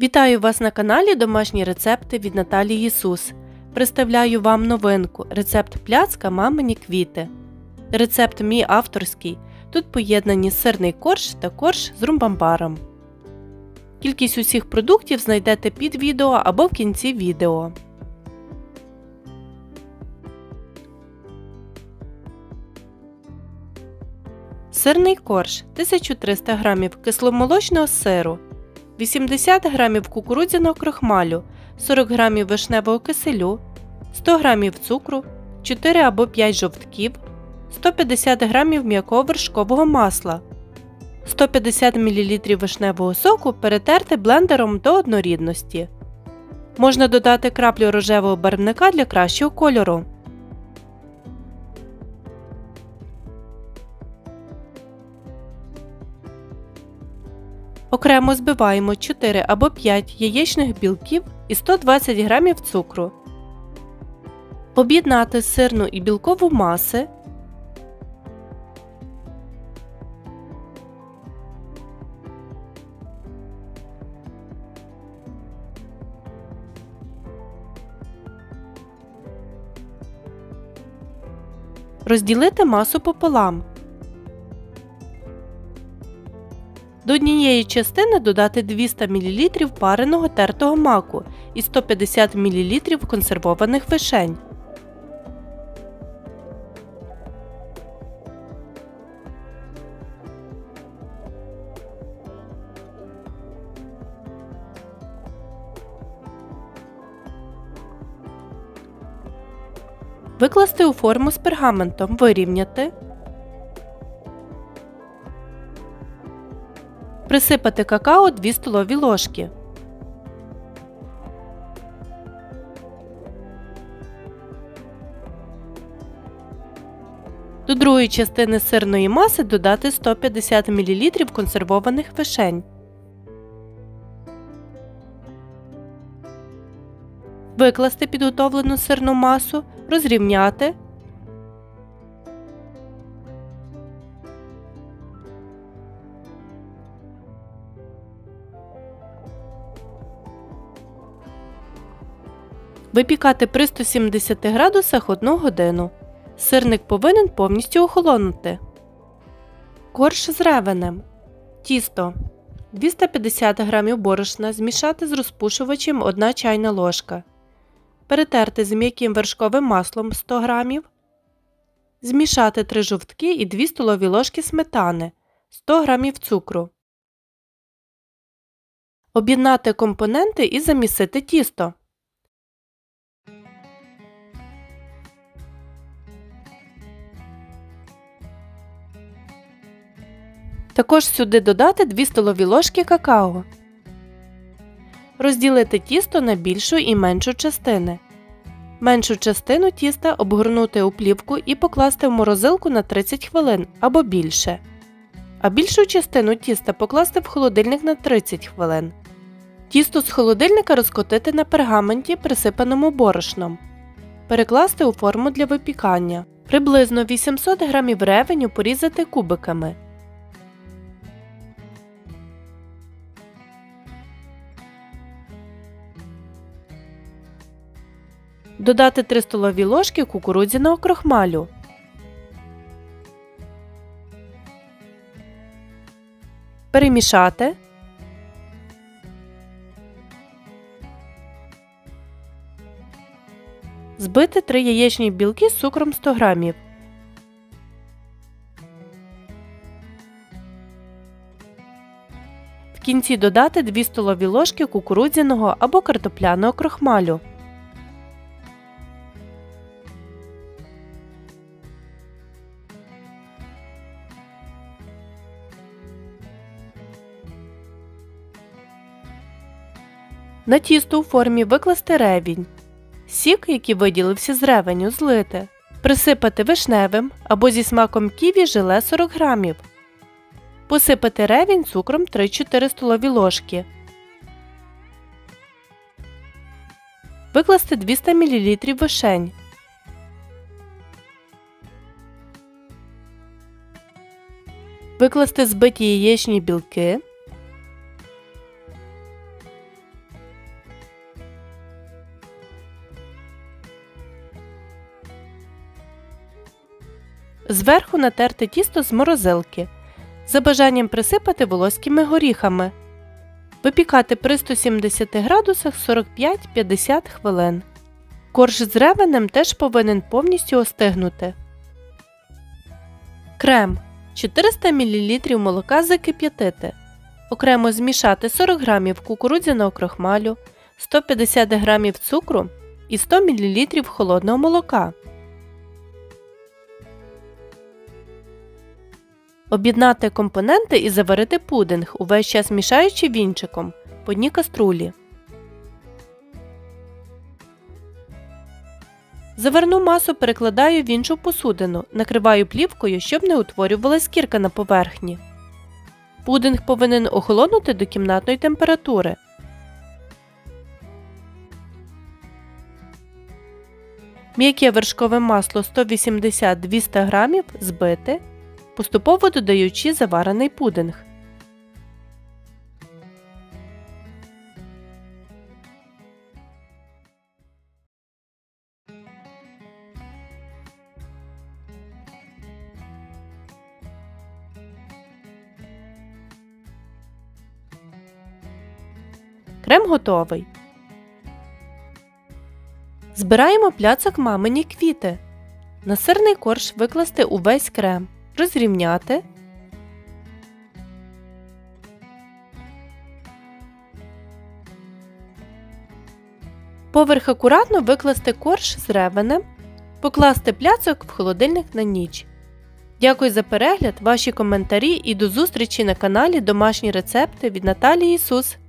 Вітаю вас на каналі Домашні рецепти від Наталії Сус. Представляю вам новинку – рецепт пляцка «Мамині квіти». Рецепт мій авторський. Тут поєднані сирний корж та корж з румбамбаром. Кількість усіх продуктів знайдете під відео або в кінці відео. Сирний корж – 1300 г кисломолочного сиру, 80 г кукурудзяного крохмалю, 40 г вишневого киселю, 100 г цукру, 4 або 5 жовтків, 150 г м'якого вершкового масла, 150 мл вишневого соку перетерти блендером до однорідності. Можна додати краплю рожевого барвника для кращого кольору. Окремо збиваємо 4 або 5 яєчних білків і 120 г цукру. Об'єднати сирну і білкову маси. Розділити масу пополам. До однієї частини додати 200 мл пареного тертого маку і 150 мл консервованих вишень. Викласти у форму з пергаментом, вирівняти. Присипати какао 2 столові ложки. До другої частини сирної маси додати 150 мл консервованих вишень. Викласти підготовлену сирну масу, розрівняти. Випікати при 170 градусах 1 годину. Сирник повинен повністю охолонути. Корж з ревенем. Тісто. 250 г борошна змішати з розпушувачем 1 чайна ложка. Перетерти з м'яким вершковим маслом 100 г. Змішати 3 жовтки і 2 столові ложки сметани, 100 г цукру. Об'єднати компоненти і замісити тісто. Також сюди додати 2 столові ложки какао. Розділити тісто на більшу і меншу частини. Меншу частину тіста обгорнути у плівку і покласти в морозилку на 30 хвилин або більше. А більшу частину тіста покласти в холодильник на 30 хвилин. Тісто з холодильника розкотити на пергаменті, присипаному борошном. Перекласти у форму для випікання. Приблизно 800 г ревеню порізати кубиками. Додати 3 столові ложки кукурудзяного крохмалю. Перемішати. Збити 3 яєчні білки з цукром 100 г. В кінці додати 2 столові ложки кукурудзяного або картопляного крохмалю. На тісто у формі викласти ревінь. Сік, який виділився з ревеню, злити. Присипати вишневим або зі смаком ківі желе 40 г. Посипати ревінь цукром 3-4 столові ложки. Викласти 200 мл вишень. Викласти збиті яєчні білки. Зверху натерти тісто з морозилки. За бажанням присипати волоськими горіхами. Випікати при 170 градусах 45-50 хвилин. Корж з ревенем теж повинен повністю остигнути. Крем. 400 мл молока закип'ятити. Окремо змішати 40 г кукурудзяного крохмалю, 150 г цукру і 100 мл холодного молока. Об'єднати компоненти і заварити пудинг, увесь час мішаючи вінчиком по одній каструлі. Заварну масу перекладаю в іншу посудину, накриваю плівкою, щоб не утворювалась кірка на поверхні. Пудинг повинен охолонути до кімнатної температури. М'яке вершкове масло 180-200 г збити, поступово додаючи заварений пудинг. Крем готовий. Збираємо пляцок мамині квіти. На сирний корж викласти увесь крем, розрівняти. Поверх акуратно викласти корж з ревенем, покласти пляцок в холодильник на ніч. Дякую за перегляд, ваші коментарі і до зустрічі на каналі Домашні рецепти від Наталії Сус.